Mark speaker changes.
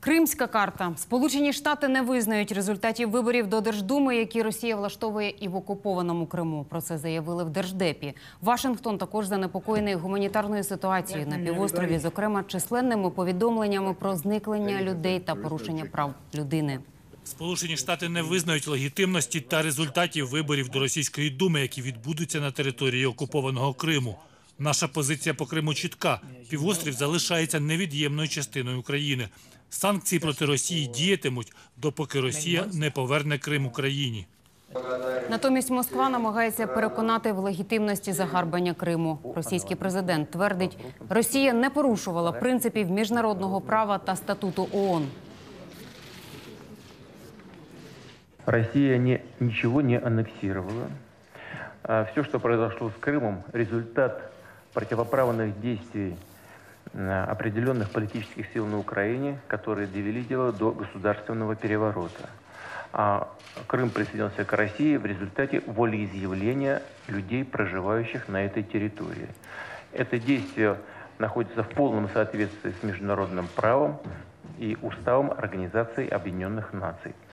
Speaker 1: Кримська карта. Сполучені Штати не визнають результатів виборів до Держдуми, які Росія влаштовує і в окупованому Криму. Про це заявили в Держдепі. Вашингтон також занепокоєний гуманітарною ситуацією на півострові, зокрема численними повідомленнями про зникнення людей та порушення прав людини.
Speaker 2: Сполучені Штати не визнають легітимності та результатів виборів до Російської Думи, які відбудуться на території окупованого Криму. Наша позиція по Криму чітка. Півострів залишається невід'ємною частиною України. Санкції проти Росії діятимуть, допоки Росія не поверне Крим Україні.
Speaker 1: Натомість Москва намагається переконати в легітимності загарбання Криму. Російський президент твердить, Росія не порушувала принципів міжнародного права та статуту ООН.
Speaker 3: Россия ничего не аннексировала. Все, что произошло с Крымом, результат противоправных действий определенных политических сил на Украине, которые довели дело до государственного переворота. А Крым присоединился к России в результате волеизъявления людей, проживающих на этой территории. Это действие находится в полном соответствии с международным правом и уставом Организации Объединенных Наций.